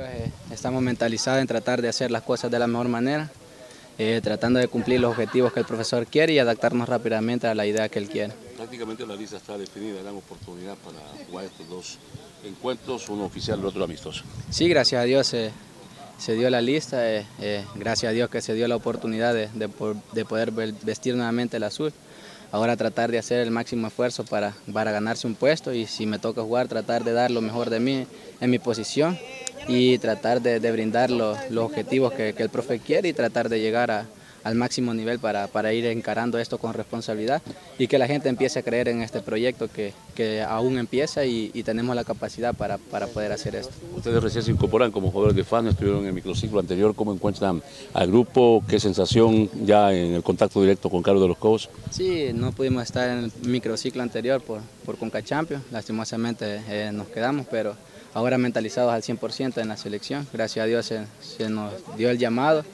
tranquilos, estamos mentalizados en tratar de hacer las cosas de la mejor manera, tratando de cumplir los objetivos que el profesor quiere y adaptarnos rápidamente a la idea que él quiere. Prácticamente la lista está definida, dan oportunidad para jugar estos dos encuentros, uno oficial y el otro amistoso. Sí, gracias a Dios se dio la lista, gracias a Dios que se dio la oportunidad de poder vestir nuevamente el azul. Ahora tratar de hacer el máximo esfuerzo para ganarse un puesto y si me toca jugar, tratar de dar lo mejor de mí en mi posición y tratar de brindar los objetivos que el profe quiere y tratar de llegar al máximo nivel para ir encarando esto con responsabilidad y que la gente empiece a creer en este proyecto que aún empieza y tenemos la capacidad para poder hacer esto. Ustedes recién se incorporan como jugadores de FAS, estuvieron en el microciclo anterior. ¿Cómo encuentran al grupo? ¿Qué sensación ya en el contacto directo con Carlos de los Cobos? Sí, no pudimos estar en el microciclo anterior por Conca Champions, lastimosamente nos quedamos, pero ahora mentalizados al 100% en la selección. Gracias a Dios se nos dio el llamado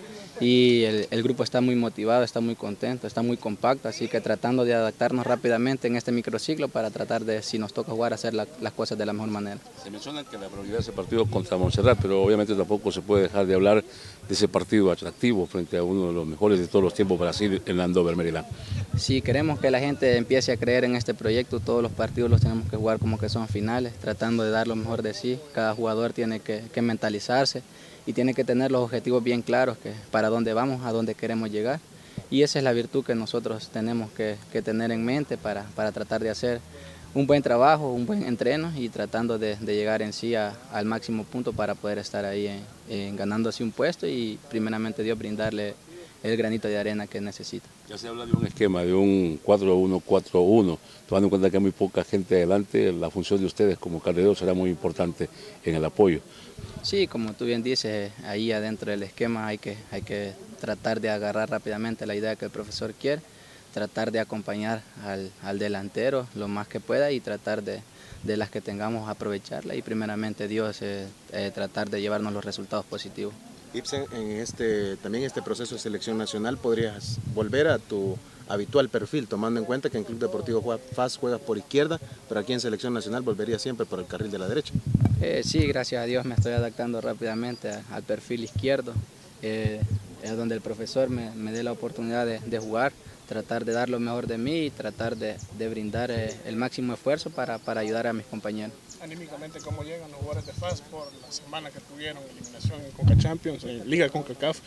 y el grupo está muy motivado, está muy contento, está muy compacto, así que tratando de adaptarnos rápidamente en este microciclo para tratar de, si nos toca jugar, hacer las cosas de la mejor manera. Se menciona que la prioridad de ese partido contra Montserrat, pero obviamente tampoco se puede dejar de hablar de ese partido atractivo frente a uno de los mejores de todos los tiempos, Brasil, en Andover, Maryland. Si queremos que la gente empiece a creer en este proyecto, todos los partidos los tenemos que jugar como que son finales, tratando de dar lo mejor de sí. Cada jugador tiene que mentalizarse y tiene que tener los objetivos bien claros, que para dónde vamos, a dónde queremos llegar. Y esa es la virtud que nosotros tenemos que tener en mente para tratar de hacer un buen trabajo, un buen entreno y tratando de llegar en sí al máximo punto para poder estar ahí ganándose un puesto y primeramente Dios brindarle el granito de arena que necesita. Ya se habla de un esquema, de un 4-1-4-1, tomando en cuenta que hay muy poca gente adelante, la función de ustedes como carreros será muy importante en el apoyo. Sí, como tú bien dices, ahí adentro del esquema hay que tratar de agarrar rápidamente la idea que el profesor quiere, tratar de acompañar al delantero lo más que pueda y tratar de las que tengamos aprovecharla y primeramente Dios tratar de llevarnos los resultados positivos. Ibsen, también este proceso de selección nacional podrías volver a tu habitual perfil, tomando en cuenta que en Club Deportivo FAS juegas por izquierda, pero aquí en selección nacional volvería siempre por el carril de la derecha. Sí, gracias a Dios me estoy adaptando rápidamente al perfil izquierdo, es donde el profesor me dé la oportunidad de jugar, tratar de dar lo mejor de mí y tratar de brindar el máximo esfuerzo para ayudar a mis compañeros. Anímicamente, ¿cómo llegan los jugadores de FAS por la semana que tuvieron eliminación en Conca Champions, en Liga CONCACAF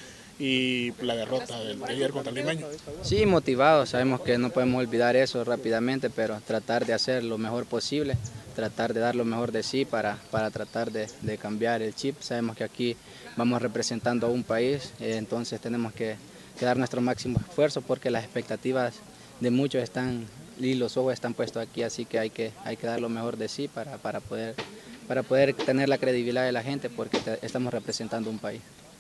y la derrota de ayer contra el Limeño? Sí, motivados, sabemos que no podemos olvidar eso rápidamente, pero tratar de hacer lo mejor posible, tratar de dar lo mejor de sí para tratar de cambiar el chip. Sabemos que aquí vamos representando a un país, entonces tenemos que dar nuestro máximo esfuerzo porque las expectativas de muchos están y los ojos están puestos aquí, así que hay que dar lo mejor de sí para poder tener la credibilidad de la gente porque estamos representando un país.